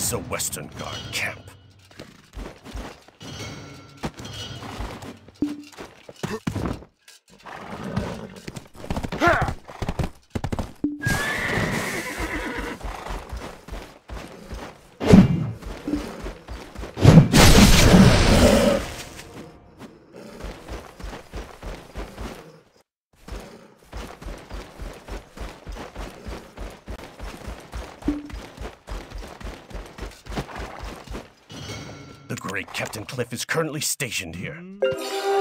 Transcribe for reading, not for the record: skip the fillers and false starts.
is a Western Guard camp. The great Captain Cliff is currently stationed here.